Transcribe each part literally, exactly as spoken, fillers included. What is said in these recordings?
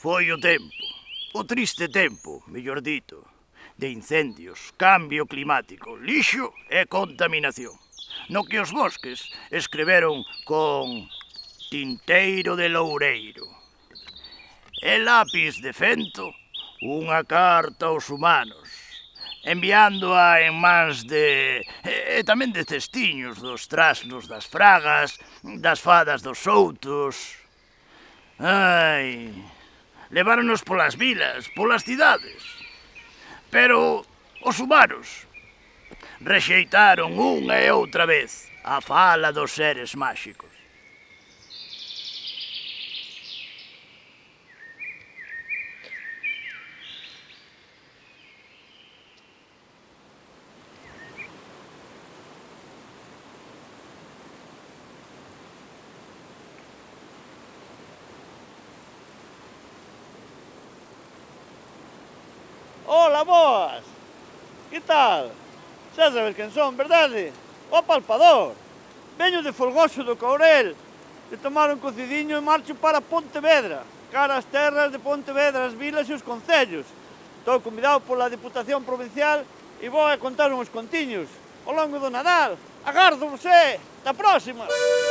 Foi o tempo, o triste tempo, mellor dito, de incendios, cambio climático, lixo e contaminación, no que os bosques escreveron con tinteiro de loureiro e lápis de fento unha carta aos humanos, enviándoa en mans de... e, e tamén de cestiños dos trasnos das fragas, das fadas dos soutos. Ai... leváronos polas vilas, polas cidades. Pero os humanos rexeitaron unha e outra vez a fala dos seres máxicos. Ola, boas! Que tal? Xa sabes quen son, verdade? O Apalpador! Veño de Folgoso do Courel, de tomar un cocidiño e marcho para Pontevedra, cara ás terras de Pontevedra, as vilas e os concellos. Estou convidado pola Diputación Provincial e vou a contar uns contiños ao longo do Nadal. Agardo-vos, eh! Ata a próxima!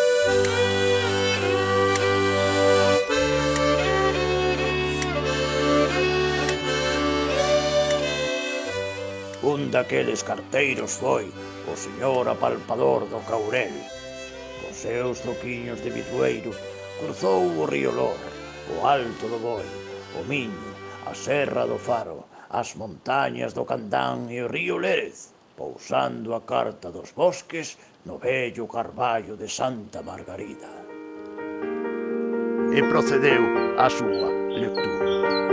Un daqueles carteiros foi o señor Apalpador do Courel. Cos seus zoquiños de bitueiro cruzou o río Lor, o Alto do Boi, o Miño, a Serra do Faro, as montañas do Candán e o río Lérez, pousando a carta dos bosques no vello carballo de Santa Margarida. E procedeu a súa lectura.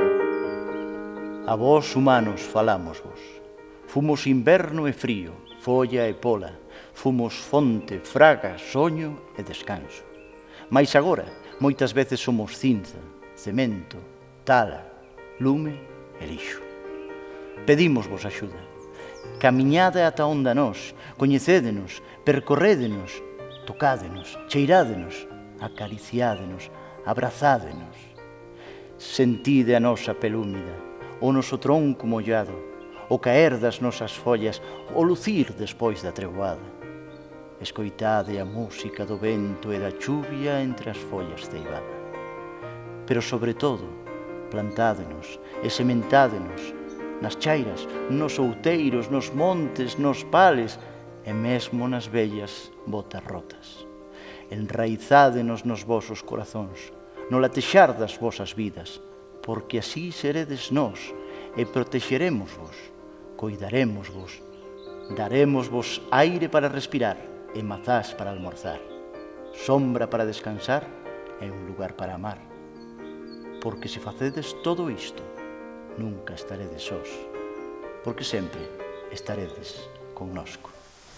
A vós humanos falámosvos. Fumos inverno e frío, folla e pola, fumos fonte, fraga, soño e descanso. Mais agora, moitas veces somos cinza, cemento, tala, lume e lixo. Pedímosvos axuda. Camiñade ata onda nós, coñecédenos, percorrédenos, tocádenos, cheirádenos, acariciádenos, abrazádenos. Sentide a nosa pelúmida, o noso tronco mollado, o caer das nosas follas, o lucir despois da treboada. Escoitade a música do vento e da chuvia entre as follas ceibada. Pero, sobre todo, plantádenos e sementádenos nas chairas, nos outeiros, nos montes, nos pales e mesmo nas vellas botas rotas. Enraizádenos nos vosos corazóns, no latexar das vosas vidas, porque así seredes nós e protexeremosvos. Coidarémosvos, darémosvos aire para respirar e mazás para almorzar, sombra para descansar e un lugar para amar. Porque se facedes todo isto, nunca estaredes sós, porque sempre estaredes connosco.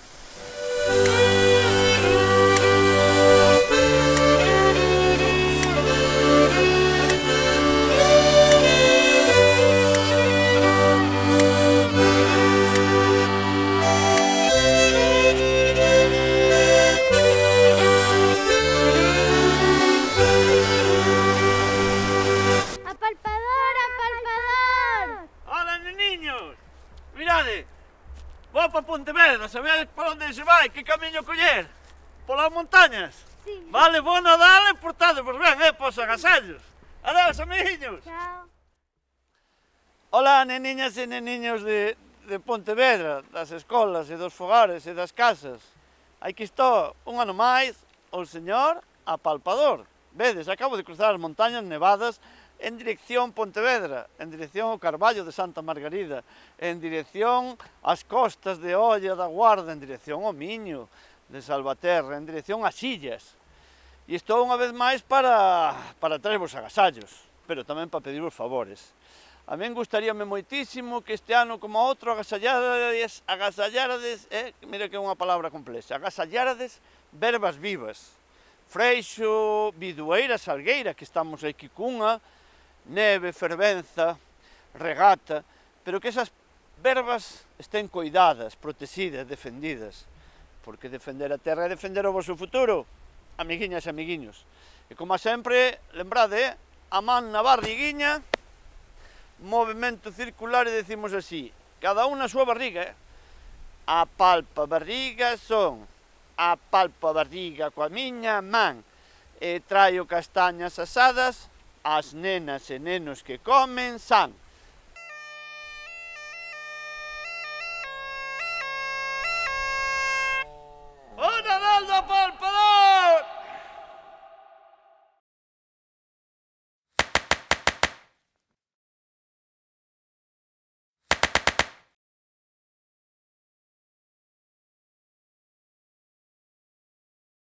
Vou para Pontevedra, sabedes por onde se vai, que camiño coller? Polas montañas? Sí. Vale, bo Nadal e portádevos ben, eh, pos agasallos. Adeus, amiguinhos. Chao. Ola, neniñas e neniños de, de Pontevedra, das escolas e dos fogares e das casas. Aquí estou, un ano máis, o señor Apalpador. Vedes, acabo de cruzar as montañas nevadas en dirección Pontevedra, en dirección ao Carballo de Santa Margarida, en dirección ás costas de Olla da Guarda, en dirección ao Miño de Salvaterra, en dirección ás illas. E estou unha vez máis para, para traervos agasallos, pero tamén para pedirvos favores. A min gustaríame moitísimo que este ano, como outro, agasallárades, agasallárades, eh, mira que é unha palabra complexa, agasallárades verbas vivas. Freixo, bidueira, salgueira, que estamos aquí cunha, neve, fervenza, regata, pero que esas verbas estén coidadas, protegidas, defendidas, porque defender a terra é defender o vosso futuro, amiguiñas e amiguiños. E como sempre, lembrade, a man na barriguiña, movimento circular e decimos así, cada un na súa barriga, eh? A palpa barriga son, a palpa barriga coa miña man, e traio castañas asadas, as nenas e nenos que comen san.